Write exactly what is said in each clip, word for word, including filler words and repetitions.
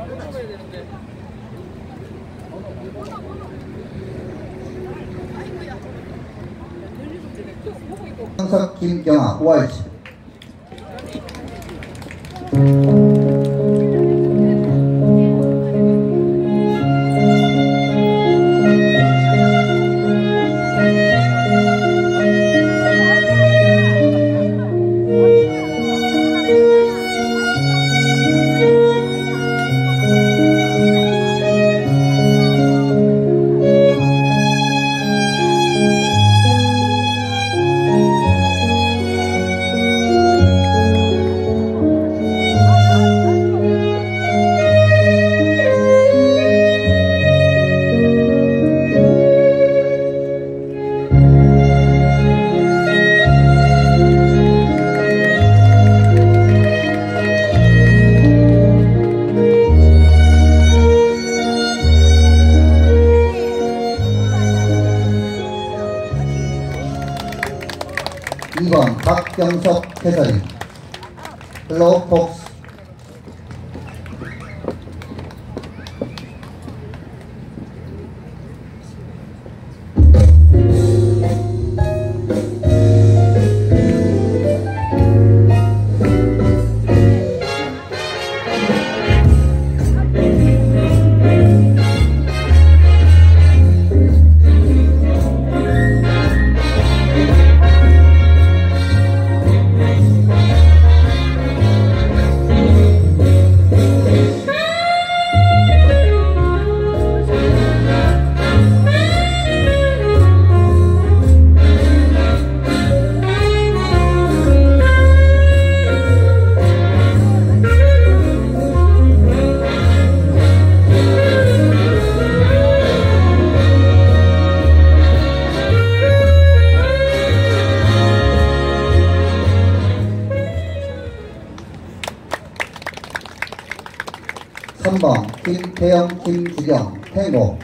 황석 김경아 오알치 이 번 박경석 해설인 플로우폭스 삼 번 김태영 김주경 탱고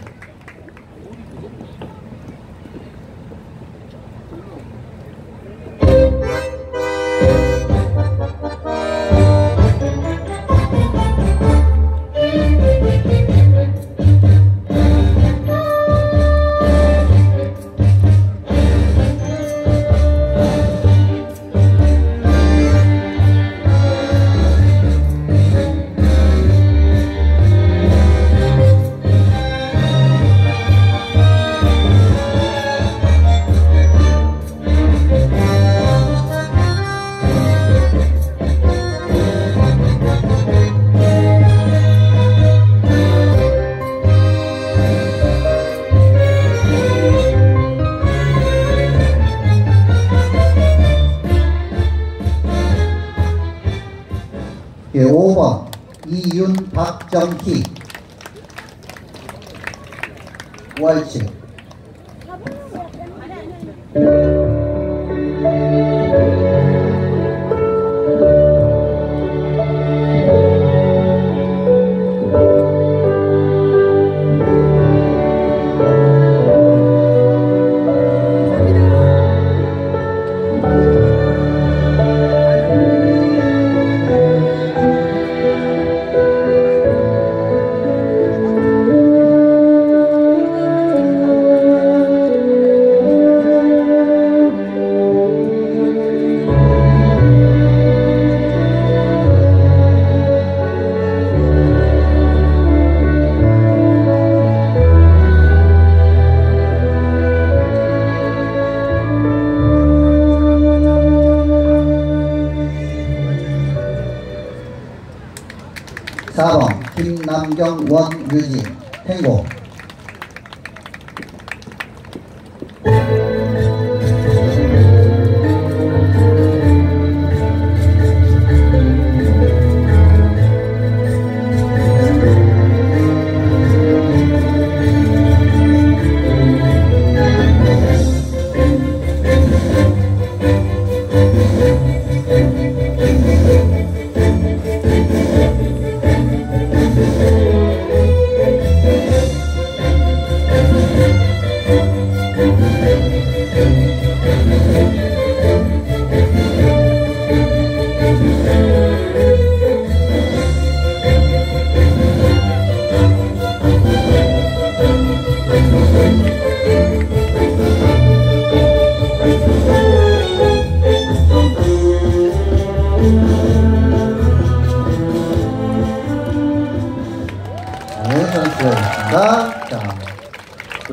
예, 오 번 이윤 박정희 왈츠 사 번 김남경 원유진 탱고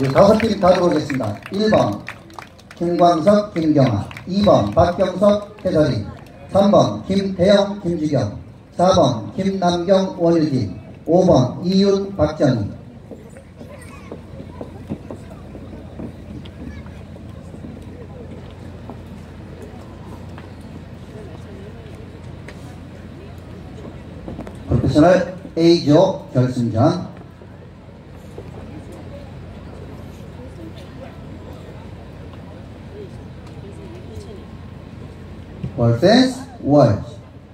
다섯 팀 다 들어오겠습니다. 일 번 김광석, 김경아, 이 번 박경석, 해설인, 삼 번 김태영, 김주경, 사 번 김남경, 원유진, 오 번 이윤, 박정희. 프로페셔널 A조 결승전. 월센스 월즈.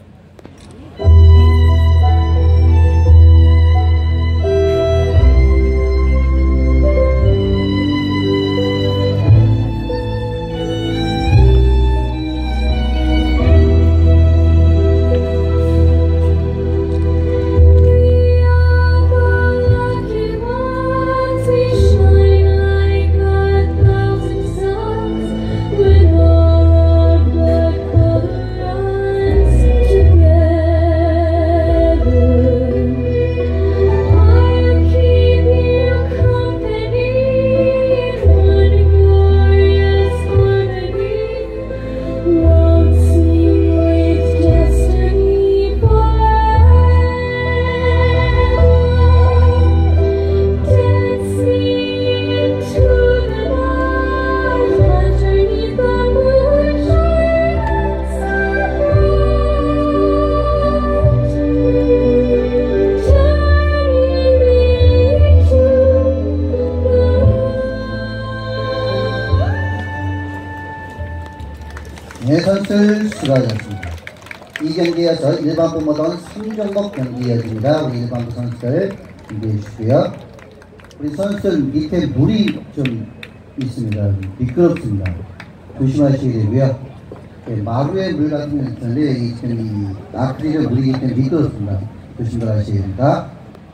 네, 선수들 수고하셨습니다. 이 경기에서 일반부 모던 삼 종목 경기 이어집니다. 우리 일반부 선수들 준비해 주시고요. 우리 선수들 밑에 물이 좀 있습니다. 미끄럽습니다. 조심하시게 되고요. 네, 마루에 물 같은 게 있는데 이, 이 아크릴의 물이기 때문에 미끄럽습니다. 조심들 하시게 됩니다.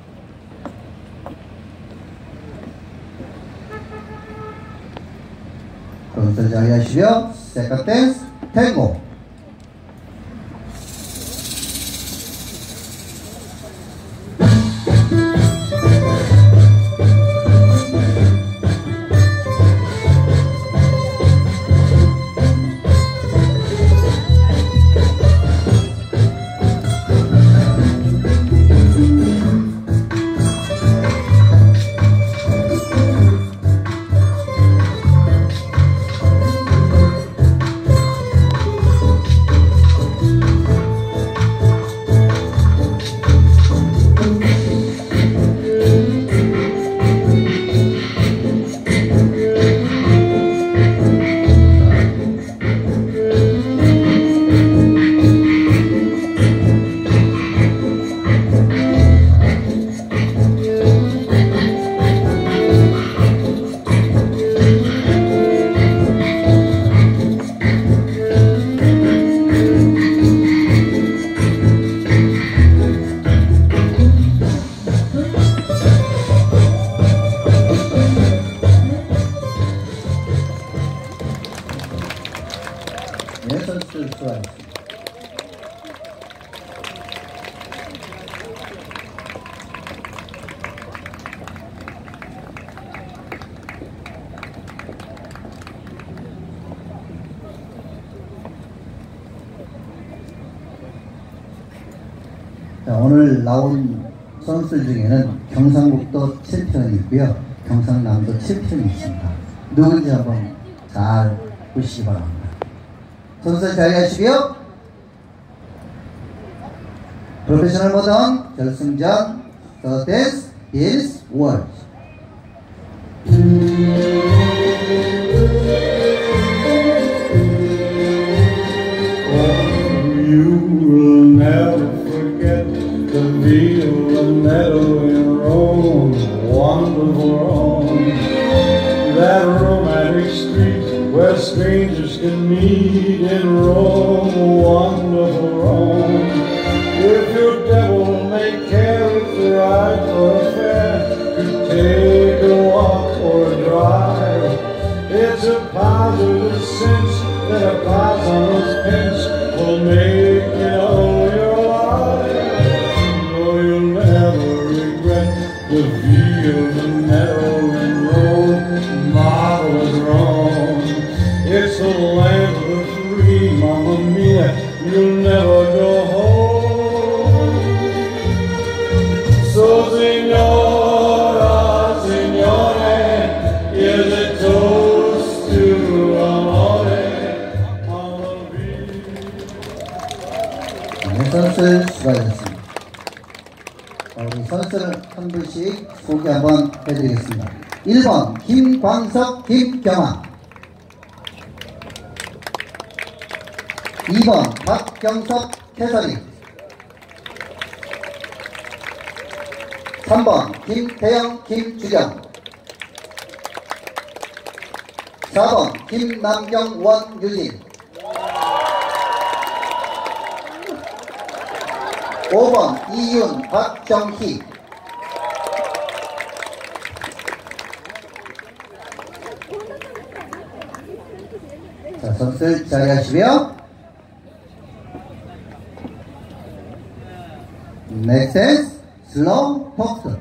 선수들 자리하시고요. 세컨 댄스 탱고. 네, 선수들 수고하셨습니다. 자, 오늘 나온 선수들 중에는 경상북도 챔피언이 있고요. 경상남도 챔피언이 있습니다. 누군지 한번 잘 보시기 바랍니다. 선수들 자리하시고요. 프로페셔널 모던 결승전 The Dance is World. Where strangers can meet in Rome, wonderful Rome. If your devil may carry the ride for a fair, to take a walk or a drive, it's a positive sense that applies on those pins will make it all your life. No, you'll never regret the view of the narrow road. 네, 선수들 수고하셨습니다. 우리 선수를 한 분씩 소개 한번 해드리겠습니다. 일 번 김광석, 김경환. 이 번 박경석, 캐서린. 삼 번 김태영, 김주경. 사 번 김남경, 원유진. 오 번 이윤, 박정희. 자, 선수들 자리하시고요. 넥센스 슬로우 포스트.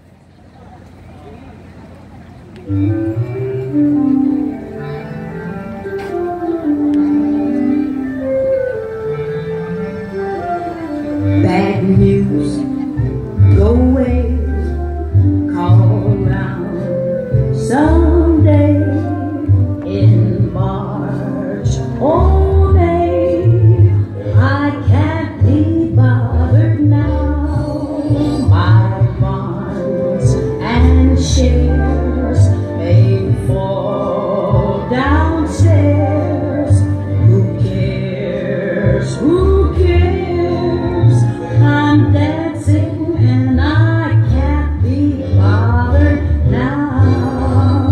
Bad news, go away, call around someday in March all day. I can't be bothered now. My bonds and shares may fall downstairs. Who cares? Who cares? I'm dancing and I can't be bothered now.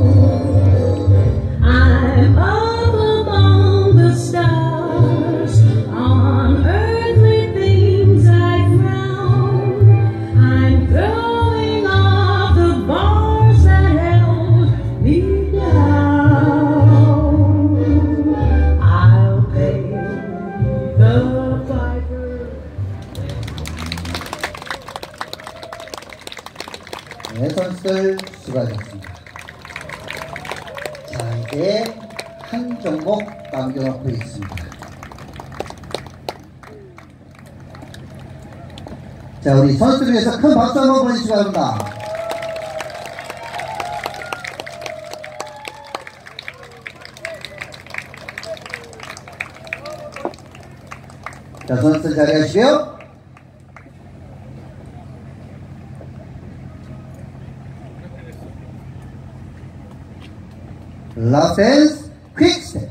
I'm up among the stars on earthly things I found. I'm throwing off the bars that held me down. I'll pay the piper. 네, 선수들 수고하셨습니다. 자, 이제 한 종목 남겨놓고 있습니다. 자, 우리 선수들 위해서 큰 박수 한번 보내주시기 바랍니다. 자, 선수들 자리하시고요. 라센스 퀵스텝.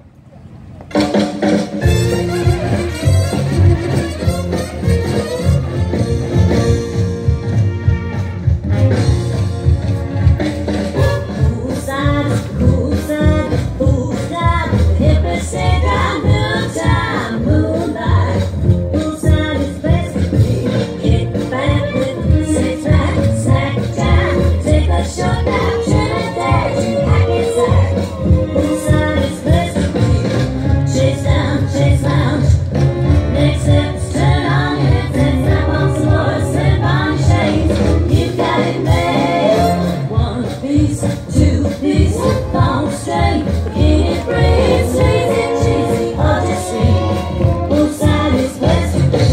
Whose side, whose side, whose side? If they say that noontime moonlight, whose side is best for me? Kick back with six pack, sack time, take a short nap, Trinidad, hack it sack. Whose side is best for me? Chase down, chase lounge. Next steps, turn on your headsets, snap on some more, slip on your shades. You got it made. One piece, two piece, long straight, it breathes, lazy, cheesy, or just sweet. Whose side is best for me?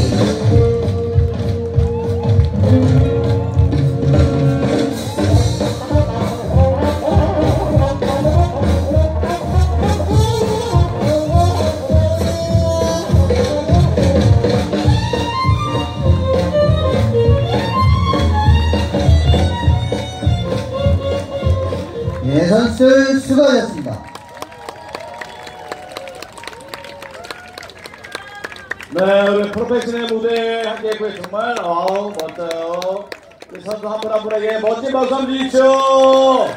네, 선수들 수고하셨습니다. 네, 우리 프로페셔널 무대에 함께했고요. 정말 어우 멋져요. 우리 선수 한 분 한 분에게 멋진 박수 한번 주십시오.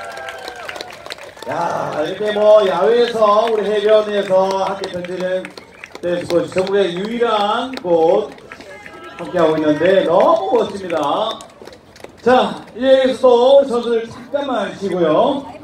야, 이렇게 뭐 야외에서 우리 해변에서 함께 펼치는 댄스꽃 전국의 유일한 곳 함께하고 있는데 너무 멋집니다. 자, 이제 여기서 또 선수들 잠깐만 쉬고요.